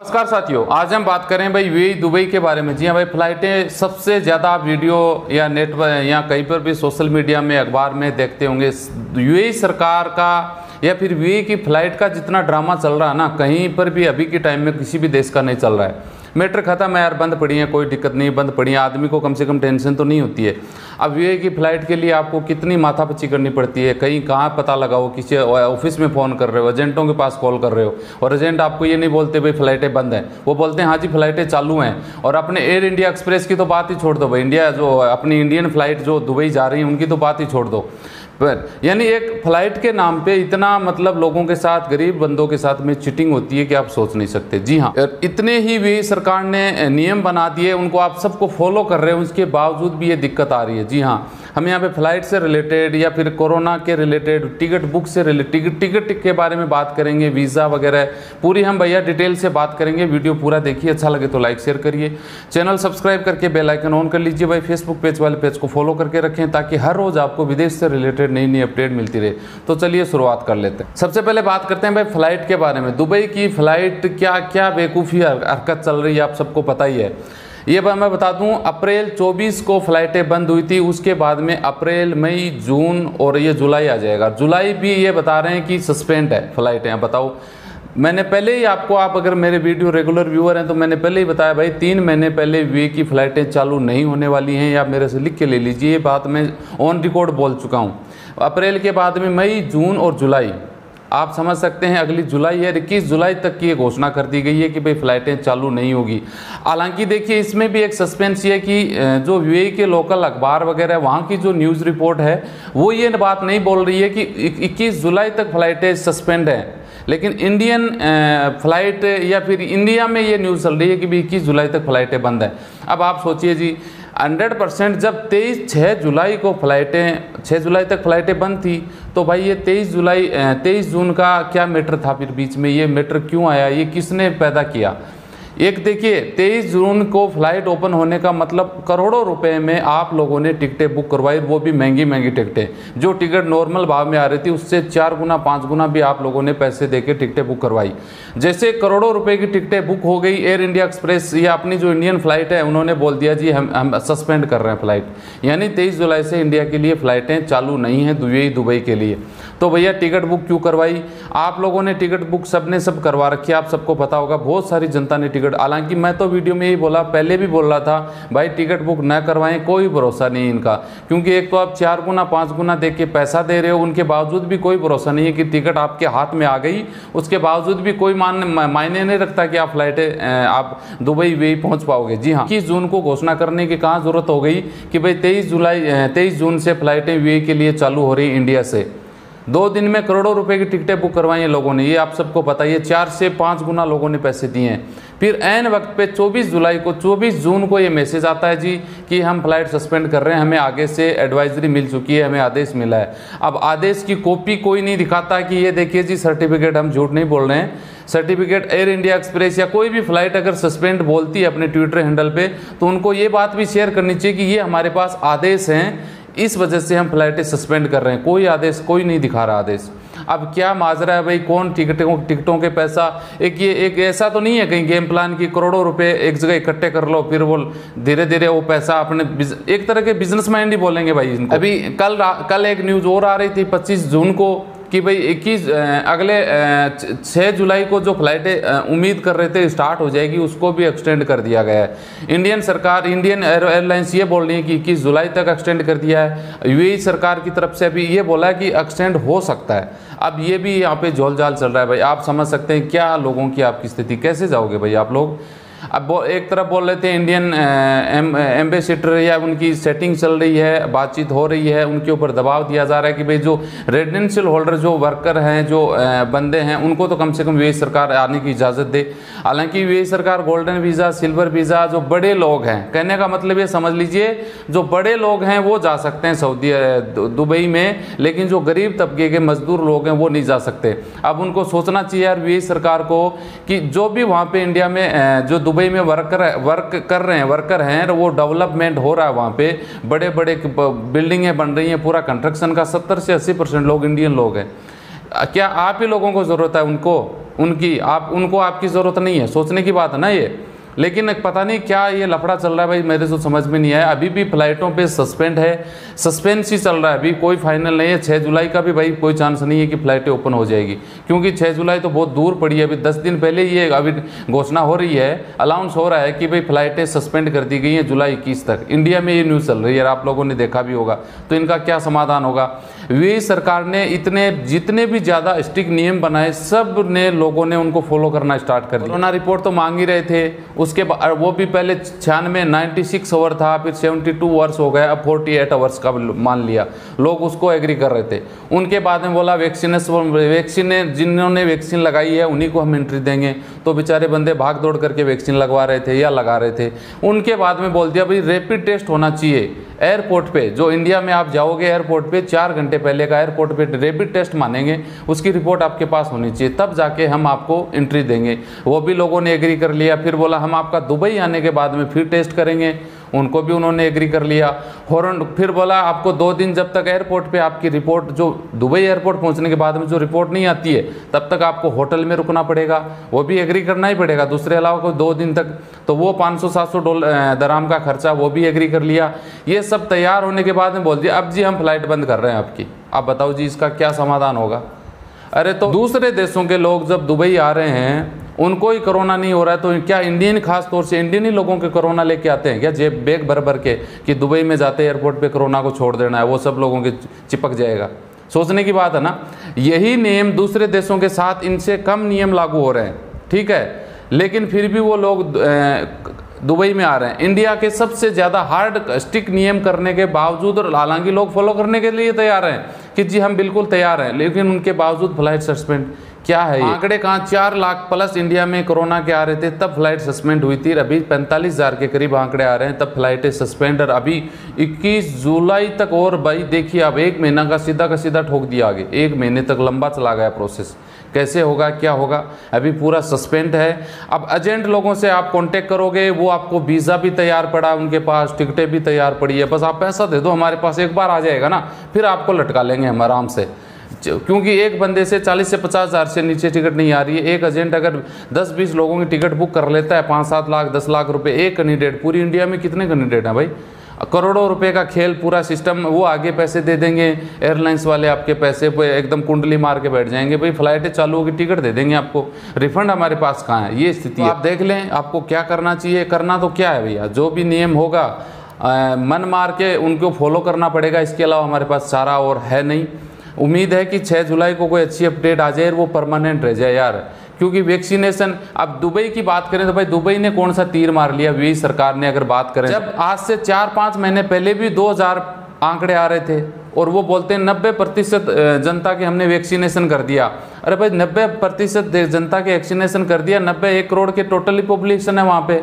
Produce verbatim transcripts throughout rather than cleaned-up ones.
नमस्कार साथियों, आज हम बात करें भाई यूएई दुबई के बारे में। जी हाँ भाई, फ्लाइटें सबसे ज़्यादा आप वीडियो या नेट पर या कहीं पर भी सोशल मीडिया में अखबार में देखते होंगे। यूएई सरकार का या फिर यूएई की फ़्लाइट का जितना ड्रामा चल रहा है ना, कहीं पर भी अभी के टाइम में किसी भी देश का नहीं चल रहा है। मेट्रो खत्म है यार, बंद पड़ी है, कोई दिक्कत नहीं, बंद पड़ी है, आदमी को कम से कम टेंशन तो नहीं होती है। अब यूएई की फ़्लाइट के लिए आपको कितनी माथापच्ची करनी पड़ती है, कहीं कहाँ पता लगाओ, किसी ऑफिस में फ़ोन कर रहे हो, एजेंटों के पास कॉल कर रहे हो, और एजेंट आपको ये नहीं बोलते भाई फ़्लाइटें बंद हैं, वो बोलते हैं हाँ जी फ़्लाइटें चालू हैं। और अपने एयर इंडिया एक्सप्रेस की तो बात ही छोड़ दो भाई, इंडिया जो अपनी इंडियन फ़्लाइट जो दुबई जा रही है उनकी तो बात ही छोड़ दो। पर यानी एक फ़्लाइट के नाम पे इतना मतलब लोगों के साथ, गरीब बंदों के साथ में चीटिंग होती है कि आप सोच नहीं सकते। जी हाँ, इतने ही भी सरकार ने नियम बना दिए, उनको आप सबको फॉलो कर रहे हो, उसके बावजूद भी ये दिक्कत आ रही है। जी हाँ, हम यहाँ पे फ़्लाइट से रिलेटेड या फिर कोरोना के रिलेटेड, टिकट बुक से रिलेटेड, टिकट के बारे में बात करेंगे, वीज़ा वगैरह पूरी हम भैया डिटेल से बात करेंगे। वीडियो पूरा देखिए, अच्छा लगे तो लाइक शेयर करिए, चैनल सब्सक्राइब करके बेल आइकन ऑन कर लीजिए भाई। फेसबुक पेज वाले पेज को फॉलो करके रखें ताकि हर रोज़ आपको विदेश से रिलेटेड नई नई अपडेट मिलती रहे। तो चलिए शुरुआत कर लेते हैं। सबसे पहले बात करते हैं भाई फ़्लाइट के बारे में। दुबई की फ़्लाइट क्या क्या बेवकूफ़ी हरकत चल रही है आप सबको पता ही है। ये मैं बता दूं, अप्रैल चौबीस को फ़्लाइटें बंद हुई थी, उसके बाद में अप्रैल, मई, जून और ये जुलाई आ जाएगा। जुलाई भी ये बता रहे हैं कि सस्पेंड है फ़्लाइटें। अब बताओ, मैंने पहले ही आपको, आप अगर मेरे वीडियो रेगुलर व्यूअर हैं तो मैंने पहले ही बताया भाई, तीन महीने पहले यूएई की फ़्लाइटें चालू नहीं होने वाली हैं, या मेरे से लिख के ले लीजिए, ये बात मैं ऑन रिकॉर्ड बोल चुका हूँ। अप्रैल के बाद में मई, जून और जुलाई, आप समझ सकते हैं अगली जुलाई है, इक्कीस जुलाई तक की ये घोषणा कर दी गई है कि भाई फ़्लाइटें चालू नहीं होगी। हालांकि देखिए, इसमें भी एक सस्पेंस ये है कि जो यूएई के लोकल अखबार वगैरह वहाँ की जो न्यूज़ रिपोर्ट है वो ये बात नहीं बोल रही है कि इक्कीस जुलाई तक फ़्लाइटें सस्पेंड हैं, लेकिन इंडियन फ़्लाइट या फिर इंडिया में ये न्यूज़ चल रही है कि भाई इक्कीस जुलाई तक फ़्लाइटें बंद हैं। अब आप सोचिए जी, हंड्रेड परसेंट जब तेईस छः जुलाई को फ़्लाइटें, छः जुलाई तक फ़्लाइटें बंद थी, तो भाई ये तेईस जुलाई तेईस जून का क्या मैटर था, फिर बीच में ये मैटर क्यों आया, ये किसने पैदा किया? एक देखिए, तेईस जून को फ़्लाइट ओपन होने का मतलब करोड़ों रुपए में आप लोगों ने टिकटें बुक करवाई, वो भी महंगी महंगी टिकटें। जो टिकट नॉर्मल भाव में आ रही थी उससे चार गुना पाँच गुना भी आप लोगों ने पैसे देके टिकटें बुक करवाई। जैसे करोड़ों रुपए की टिकटें बुक हो गई, एयर इंडिया एक्सप्रेस या अपनी जो इंडियन फ़्लाइट है उन्होंने बोल दिया जी हम हम सस्पेंड कर रहे हैं फ़्लाइट, यानी तेईस जुलाई से इंडिया के लिए फ़्लाइटें चालू नहीं हैं यूएई दुबई के लिए। तो भैया टिकट बुक क्यों करवाई? आप लोगों ने टिकट बुक सबने सब करवा रखी है, आप सबको पता होगा, बहुत सारी जनता ने टिकट, हालांकि मैं तो वीडियो में यही बोला, पहले भी बोल रहा था भाई टिकट बुक ना करवाएं, कोई भरोसा नहीं इनका, क्योंकि एक तो आप चार गुना पाँच गुना दे के पैसा दे रहे हो, उनके बावजूद भी कोई भरोसा नहीं है कि टिकट आपके हाथ में आ गई, उसके बावजूद भी कोई मान मायने नहीं रखता कि आप फ्लाइटें आप दुबई वे पहुंच पाओगे। जी हाँ, इक्कीस जून को घोषणा करने की कहाँ जरूरत हो गई कि भाई तेईस जुलाई तेईस जून से फ्लाइटें यूएई के लिए चालू हो रही इंडिया से। दो दिन में करोड़ों रुपए की टिकटें बुक करवाई हैं लोगों ने, ये आप सबको पता है, चार से पाँच गुना लोगों ने पैसे दिए हैं। फिर ऐन वक्त पे चौबीस जुलाई को, चौबीस जून को ये मैसेज आता है जी कि हम फ्लाइट सस्पेंड कर रहे हैं, हमें आगे से एडवाइजरी मिल चुकी है, हमें आदेश मिला है। अब आदेश की कॉपी कोई नहीं दिखाता कि ये देखिए जी सर्टिफिकेट, हम झूठ नहीं बोल रहे हैं, सर्टिफिकेट एयर इंडिया एक्सप्रेस या कोई भी फ्लाइट अगर सस्पेंड बोलती है अपने ट्विटर हैंडल पे, तो उनको ये बात भी शेयर करनी चाहिए कि ये हमारे पास आदेश हैं, इस वजह से हम फ्लाइटें सस्पेंड कर रहे हैं। कोई आदेश कोई नहीं दिखा रहा आदेश। अब क्या माजरा है भाई, कौन टिकटों टिकटों के पैसा, एक ये एक ऐसा तो नहीं है कहीं गेम प्लान की करोड़ों रुपए एक जगह इकट्ठे कर लो, फिर वो धीरे धीरे वो पैसा अपने, एक तरह के बिजनेस माइंड ही बोलेंगे भाई इनको। अभी कल कल एक न्यूज़ और आ रही थी पच्चीस जून को कि भाई इक्कीस अगले छः जुलाई को जो फ्लाइटें उम्मीद कर रहे थे स्टार्ट हो जाएगी, उसको भी एक्सटेंड कर दिया गया है। इंडियन सरकार, इंडियन एयरलाइंस ये बोल रही है कि इक्कीस जुलाई तक एक्सटेंड कर दिया है। यूएई सरकार की तरफ से अभी ये बोला है कि एक्सटेंड हो सकता है। अब ये भी यहाँ पे झोलझाल चल रहा है भाई, आप समझ सकते हैं क्या लोगों की आपकी स्थिति, कैसे जाओगे भाई आप लोग। अब एक तरफ बोल रहे थे इंडियन एम्बेसडर या उनकी सेटिंग चल रही है, बातचीत हो रही है, उनके ऊपर दबाव दिया जा रहा है कि भाई जो रेजिडेंशियल होल्डर, जो वर्कर हैं, जो बंदे हैं, उनको तो कम से कम यूएई सरकार आने की इजाज़त दे। हालांकि यूएई सरकार गोल्डन वीज़ा, सिल्वर वीज़ा, जो बड़े लोग हैं, कहने का मतलब ये समझ लीजिए जो बड़े लोग हैं वो जा सकते हैं सऊदी दुबई में, लेकिन जो गरीब तबके के मजदूर लोग हैं वो नहीं जा सकते। अब उनको सोचना चाहिए यार यूएई सरकार को कि जो भी वहाँ पर इंडिया में जो दुबई में वर्कर वर्क कर रहे हैं, वर्कर हैं, वो डेवलपमेंट हो रहा है, वहाँ पे बड़े बड़े बिल्डिंगें बन रही हैं, पूरा कंस्ट्रक्शन का सत्तर से अस्सी परसेंट लोग इंडियन लोग हैं। क्या आप ही लोगों को ज़रूरत है उनको उनकी आप उनको आपकी ज़रूरत नहीं है, सोचने की बात है ना ये। लेकिन पता नहीं क्या ये लफड़ा चल रहा है भाई, मेरे तो समझ में नहीं आया। अभी भी फ्लाइटों पे सस्पेंड है, सस्पेंस ही चल रहा है, अभी कोई फाइनल नहीं है। छः जुलाई का भी भाई कोई चांस नहीं है कि फ़्लाइटें ओपन हो जाएगी, क्योंकि छः जुलाई तो बहुत दूर पड़ी है। अभी दस दिन पहले ये अभी घोषणा हो रही है, अनाउंस हो रहा है कि भाई फ़्लाइटें सस्पेंड कर दी गई हैं जुलाई इक्कीस तक। इंडिया में ये न्यूज़ चल रही है, आप लोगों ने देखा भी होगा। तो इनका क्या समाधान होगा? वी सरकार ने इतने जितने भी ज़्यादा स्ट्रिक्ट नियम बनाए, सब ने लोगों ने उनको फॉलो करना स्टार्ट कर दिया। कोरोना रिपोर्ट तो मांग ही रहे थे, उसके बाद वो भी पहले छियानवे नाइन्टी सिक्स आवर था, फिर सेवेंटी टू आवर्स हो गए, अब फोर्टी एट आवर्स का मान लिया। लोग उसको एग्री कर रहे थे। उनके बाद में बोला वैक्सीन वैक्सीन जिन्होंने वैक्सीन लगाई है उन्हीं को हम एंट्री देंगे। तो बेचारे बंदे भाग दौड़ करके वैक्सीन लगवा रहे थे या लगा रहे थे। उनके बाद में बोल दिया भाई रैपिड टेस्ट होना चाहिए एयरपोर्ट पे। जो इंडिया में आप जाओगे एयरपोर्ट पे, चार घंटे पहले का एयरपोर्ट पे रैपिड टेस्ट मानेंगे, उसकी रिपोर्ट आपके पास होनी चाहिए, तब जाके हम आपको एंट्री देंगे। वो भी लोगों ने एग्री कर लिया। फिर बोला हम आपका दुबई आने के बाद में फिर टेस्ट करेंगे, उनको भी उन्होंने एग्री कर लिया। और फिर बोला आपको दो दिन जब तक एयरपोर्ट पे आपकी रिपोर्ट, जो दुबई एयरपोर्ट पहुंचने के बाद में जो रिपोर्ट नहीं आती है, तब तक आपको होटल में रुकना पड़ेगा, वो भी एग्री करना ही पड़ेगा दूसरे अलावा को दो दिन तक। तो वो पाँच सौ सात सौ डॉलर दराम का खर्चा, वो भी एग्री कर लिया। ये सब तैयार होने के बाद में बोल दिया अब जी हम फ्लाइट बंद कर रहे हैं आपकी। आप बताओ जी इसका क्या समाधान होगा? अरे तो दूसरे देशों के लोग जब दुबई आ रहे हैं उनको ही कोरोना नहीं हो रहा है, तो क्या इंडियन, खास तौर से इंडियन ही लोगों के कोरोना लेके आते हैं क्या जेब बैग भर भर के, कि दुबई में जाते एयरपोर्ट पे कोरोना को छोड़ देना है, वो सब लोगों के चिपक जाएगा? सोचने की बात है ना। यही नियम दूसरे देशों के साथ इनसे कम नियम लागू हो रहे हैं, ठीक है, लेकिन फिर भी वो लोग दुबई में आ रहे हैं। इंडिया के सबसे ज़्यादा हार्ड स्ट्रिक्ट नियम करने के बावजूद, और हालांकि लोग फॉलो करने के लिए तैयार हैं कि जी हम बिल्कुल तैयार हैं, लेकिन उनके बावजूद फ्लाइट सस्पेंड। क्या है आंकड़े? कहाँ चार लाख प्लस इंडिया में कोरोना के आ रहे थे तब फ्लाइट सस्पेंड हुई थी। अभी पैंतालीस हज़ार के करीब आंकड़े आ रहे हैं तब फ्लाइटें सस्पेंड। और अभी इक्कीस जुलाई तक, और भाई देखिए अब एक महीना का सीधा का सीधा ठोक दिया आगे, एक महीने तक लंबा चला गया प्रोसेस। कैसे होगा, क्या होगा, अभी पूरा सस्पेंड है। अब एजेंट लोगों से आप कांटेक्ट करोगे, वो आपको वीज़ा भी तैयार पड़ा उनके पास, टिकटें भी तैयार पड़ी है, बस आप पैसा दे दो हमारे पास, एक बार आ जाएगा ना, फिर आपको लटका लेंगे हम आराम से। क्योंकि एक बंदे से चालीस से पचास हज़ार से नीचे टिकट नहीं आ रही है। एक एजेंट अगर दस बीस लोगों की टिकट बुक कर लेता है, पाँच सात लाख दस लाख रुपए एक कैंडिडेट, पूरी इंडिया में कितने कैंडिडेट हैं भाई? करोड़ों रुपए का खेल, पूरा सिस्टम। वो आगे पैसे दे देंगे, एयरलाइंस वाले आपके पैसे पे एकदम कुंडली मार के बैठ जाएंगे, भाई फ्लाइटें चालू होगी, टिकट दे देंगे आपको, रिफंड हमारे पास कहाँ है? ये स्थिति है। आप देख लें आपको क्या करना चाहिए। करना तो क्या है भैया, जो भी नियम होगा आ, मन मार के उनको फॉलो करना पड़ेगा, इसके अलावा हमारे पास चारा और है नहीं। उम्मीद है कि छः जुलाई को कोई अच्छी अपडेट आ जाए और वो परमानेंट रह जाए यार, क्योंकि वैक्सीनेशन। अब दुबई की बात करें तो भाई दुबई ने कौन सा तीर मार लिया वी सरकार ने, अगर बात करें जब आज से चार पाँच महीने पहले भी दो हज़ार आंकड़े आ रहे थे और वो बोलते हैं नब्बे प्रतिशत जनता के हमने वैक्सीनेशन कर दिया। अरे भाई नब्बे प्रतिशत जनता के वैक्सीनेशन कर दिया, नब्बे एक करोड़ के टोटली पॉपुलेशन है वहाँ पे।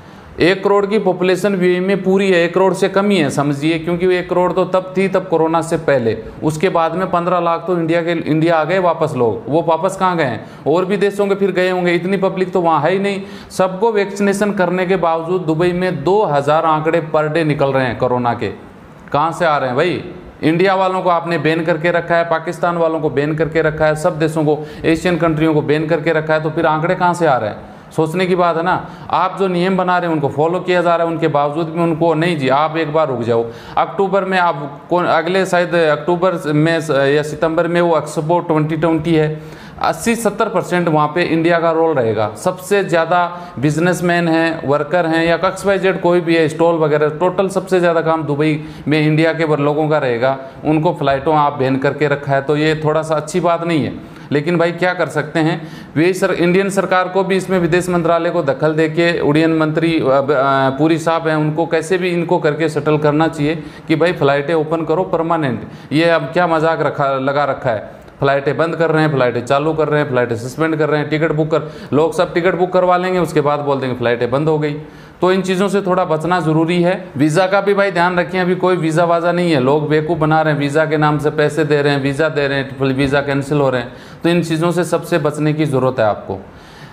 एक करोड़ की पॉपुलेशन वी में पूरी है, एक करोड़ से कम ही है समझिए, क्योंकि वो एक करोड़ तो तब थी तब कोरोना से पहले। उसके बाद में पंद्रह लाख तो इंडिया के इंडिया आ गए वापस लोग, वो वापस कहाँ गए हैं? और भी देशों के फिर गए होंगे, इतनी पब्लिक तो वहाँ है ही नहीं। सबको वैक्सीनेशन करने के बावजूद दुबई में दो हज़ार आंकड़े पर डे निकल रहे हैं कोरोना के। कहाँ से आ रहे हैं भाई? इंडिया वालों को आपने बैन करके रखा है, पाकिस्तान वालों को बैन करके रखा है, सब देशों को, एशियन कंट्रियों को बैन करके रखा है, तो फिर आंकड़े कहाँ से आ रहे हैं? सोचने की बात है ना। आप जो नियम बना रहे हैं उनको फॉलो किया जा रहा है, उनके बावजूद भी उनको नहीं जी आप एक बार रुक जाओ। अक्टूबर में आप कौन, अगले शायद अक्टूबर में या सितंबर में वो एक्सपो ट्वेंटी ट्वेंटी है, अस्सी सत्तर परसेंट वहाँ पे इंडिया का रोल रहेगा। सबसे ज़्यादा बिजनेसमैन हैं, वर्कर हैं या एक्स वाई जेड कोई भी है, स्टॉल वगैरह, टोटल सबसे ज़्यादा काम दुबई में इंडिया के लोगों का रहेगा। उनको फ्लाइटों आप बैन करके रखा है, तो ये थोड़ा सा अच्छी बात नहीं है। लेकिन भाई क्या कर सकते हैं, वे सर इंडियन सरकार को भी इसमें विदेश मंत्रालय को दखल देके, उड़ियन मंत्री पूरी साहब हैं, उनको कैसे भी इनको करके सेटल करना चाहिए कि भाई फ्लाइटें ओपन करो परमानेंट। ये अब क्या मजाक रखा लगा रखा है, फ्लाइटें बंद कर रहे हैं, फ्लाइटें चालू कर रहे हैं, फ्लाइटें सस्पेंड कर रहे हैं, टिकट बुक कर, लोग सब टिकट बुक करवा लेंगे, उसके बाद बोल देंगे फ्लाइटें बंद हो गई। तो इन चीज़ों से थोड़ा बचना ज़रूरी है। वीज़ा का भी भाई ध्यान रखें, अभी कोई वीज़ा वाज़ा नहीं है, लोग बेवकूफ़ बना रहे हैं, वीज़ा के नाम से पैसे दे रहे हैं, वीज़ा दे रहे हैं, वीज़ा कैंसिल हो रहे हैं। तो इन चीज़ों से सबसे बचने की ज़रूरत है आपको।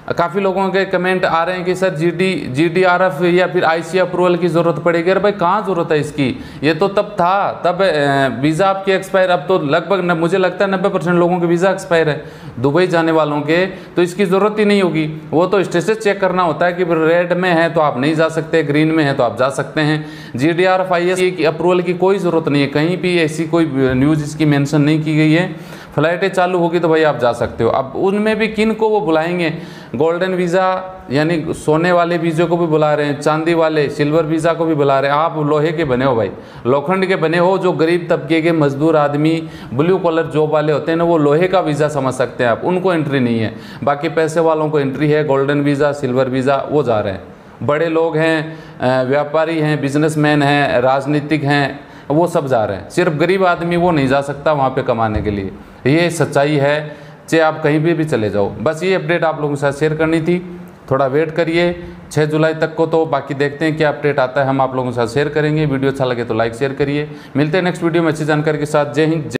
काफ़ी लोगों के कमेंट आ रहे हैं कि सर जीडी जीडीआरएफ या फिर आईसी अप्रूवल की ज़रूरत पड़ेगी। अरे भाई कहाँ ज़रूरत है इसकी, ये तो तब था, तब वीज़ा आपके एक्सपायर, अब तो लगभग न, मुझे लगता है नब्बे परसेंट लोगों के वीज़ा एक्सपायर है दुबई जाने वालों के, तो इसकी ज़रूरत ही नहीं होगी। वो तो स्टेटस चेक करना होता है कि रेड में है तो आप नहीं जा सकते, ग्रीन में है तो आप जा सकते हैं। जीडीआरएफ आईएस की अप्रूवल की कोई ज़रूरत नहीं है, कहीं भी ऐसी कोई न्यूज़ इसकी मेंशन नहीं की गई है। फ्लाइटें चालू होगी तो भाई आप जा सकते हो। अब उनमें भी किन को वो बुलाएंगे, गोल्डन वीज़ा यानी सोने वाले वीज़े को भी बुला रहे हैं, चांदी वाले सिल्वर वीज़ा को भी बुला रहे हैं। आप लोहे के बने हो भाई, लोखंड के बने हो, जो गरीब तबके के मजदूर आदमी ब्लू कॉलर जॉब वाले होते हैं ना, वो लोहे का वीज़ा समझ सकते हैं आप, उनको एंट्री नहीं है। बाकी पैसे वालों को एंट्री है, गोल्डन वीज़ा सिल्वर वीज़ा वो जा रहे हैं। बड़े लोग हैं, व्यापारी हैं, बिजनेसमैन हैं, राजनीतिक हैं, वो सब जा रहे हैं। सिर्फ गरीब आदमी वो नहीं जा सकता वहाँ पे कमाने के लिए। ये सच्चाई है, चाहे आप कहीं भी भी चले जाओ। बस ये अपडेट आप लोगों के साथ शेयर करनी थी। थोड़ा वेट करिए छह जुलाई तक को, तो बाकी देखते हैं क्या अपडेट आता है, हम आप लोगों के साथ शेयर करेंगे। वीडियो अच्छा लगे तो लाइक शेयर करिए। मिलते हैं नेक्स्ट वीडियो में अच्छी जानकारी के साथ। जय हिंद।